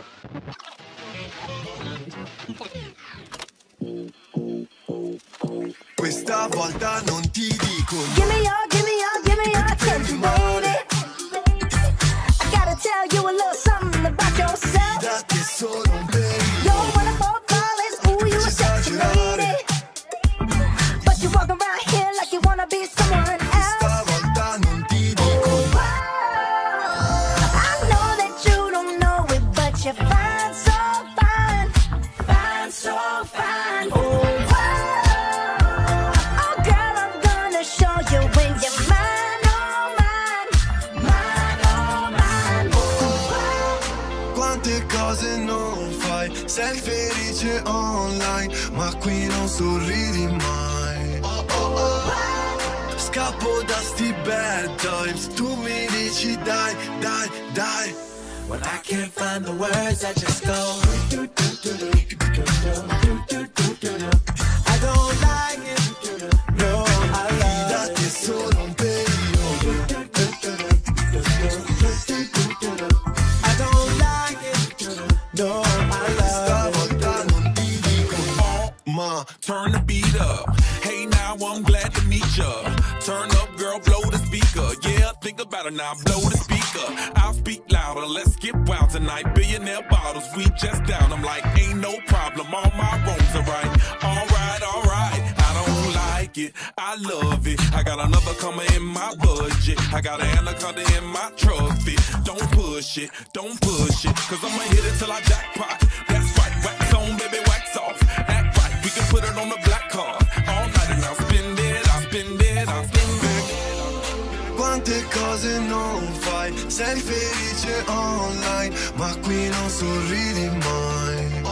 Questa volta non ti dico no. Give me your attention, baby. I gotta tell you a little something about yourself. Da te solo un periodo. You're one of our flawless, ooh, you a sexy lady. But you walk around here like you wanna be someone else. Questa volta non ti dico no. I know that you don't know it, but you're fine, so fine. Fine, so fine. Oh, girl, I'm gonna show you when you're mine, oh mine. Mine, oh mine. Quante cose non fai, sei felice online, ma qui non sorridi mai. Scappo da sti bad times, tu mi dici dai, dai, dai. When I can't find the words, I just go. I don't like it. No, I Da love te it. solo un periodo. I don't like it. No, I Questa love it. volta non ti dico no. Ma, turn the beat up. Hey, now I'm glad to meet ya. Turn up, girl, blow the speaker. Yeah, think about it now, blow the speaker. I'll speak louder, let's get wild tonight. Billionaire bottles, we just down. I'm like, ain't no problem, all my wrongs are right. Alright, I don't like it, I love it. I got another coming in my budget. I got an anaconda in my truck fit. Don't push it, cause I'ma hit it till I jackpot. That's right, wax on, baby, wax off. Act right, we can put it on the black card. All night and I'll spend it, I'll spend it, I'll spend it. Quante cose non fai, sei felice online, ma qui non sorridi mai.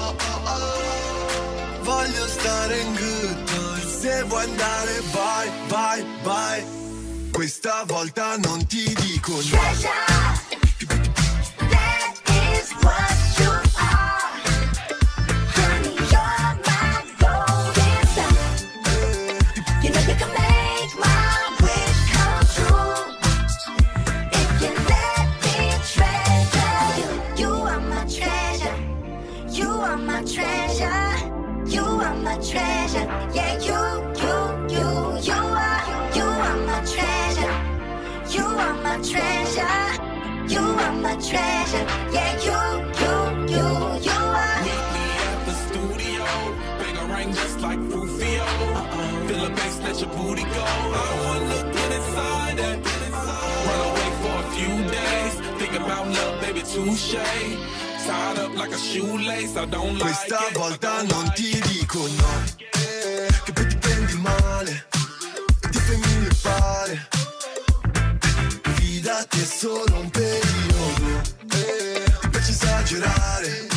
Voglio stare in good times, se vuoi andare vai, vai, vai. Questa volta non ti dico no. Treasure, that is what you are. Honey, you're my golden sun. You know you can make my wish come true. If you let me treasure you. You are my treasure. You are my treasure. You are my treasure. Yeah, you are my treasure. You are my treasure. You are my treasure. Yeah, you are. Meet me at the studio. Big ring just like Rufio. Feel the bass, let your booty go. I don't wanna look inside that. Run away for a few days. Think about love, baby, touche. Tied up like a shoelace, I don't like Questa it. volta non ti dico no. Che poi ti prendi male e ti fai mille pare. Fidati è solo un periodo. Ti piace esagerare.